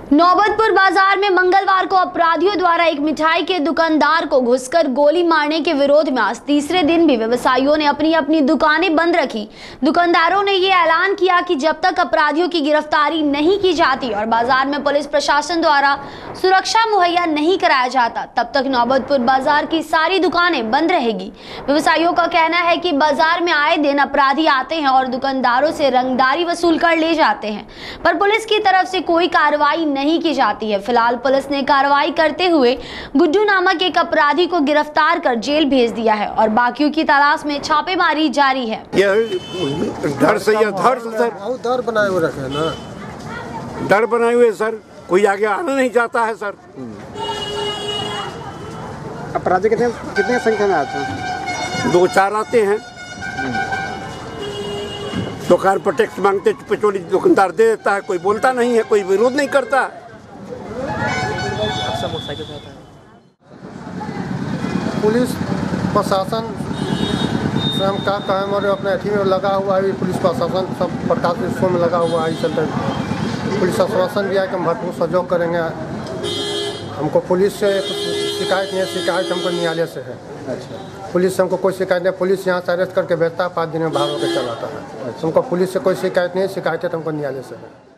नौबतपुर बाजार में मंगलवार को अपराधियों द्वारा एक मिठाई के दुकानदार को घुसकर गोली मारने के विरोध में आज तीसरे दिन भी व्यवसायियों ने अपनी अपनी दुकानें बंद रखी। दुकानदारों ने ये ऐलान किया कि जब तक अपराधियों की गिरफ्तारी नहीं की जाती और बाजार में पुलिस प्रशासन द्वारा सुरक्षा मुहैया नहीं कराया जाता, तब तक नौबतपुर बाजार की सारी दुकानें बंद रहेगी। व्यवसायियों का कहना है कि बाजार में आए दिन अपराधी आते हैं और दुकानदारों से रंगदारी वसूल कर ले जाते हैं, पर पुलिस की तरफ से कोई कार्रवाई नहीं की जाती है। फिलहाल पुलिस ने कार्रवाई करते हुए गुड्डू नामक एक अपराधी को गिरफ्तार कर जेल भेज दिया है और बाकियों की तलाश में छापेमारी जारी है। डर से डर बनाए हुए रखे ना, डर बनाए हुए सर, कोई आगे आना नहीं चाहता है सर। अपराधी कितने संख्या में आते हैं? 2-4 आते हैं। दुकान पर टैक्स मांगते, चोरी दुकानदार दे देता है, कोई बोलता नहीं है, कोई विरोध नहीं करता। पुलिस प्रशासन स्वयं का काम और अपने अथी में लगा हुआ है। पुलिस प्रशासन सब प्रकार के विषयों में लगा हुआ है। चलते पुलिस आश्वासन दिया कि हम भरपूर सहयोग करेंगे। हमको पुलिस से शिकायत नहीं है, शिकायत हमको न्यायालय से है। अच्छा। पुलिस से हमको कोई शिकायत नहीं। पुलिस यहाँ से अरेस्ट करके भेजता है, 5 दिन में बाहर होकर चलाता है। हमको पुलिस से कोई शिकायत नहीं है, शिकायत हमको न्यायालय से है।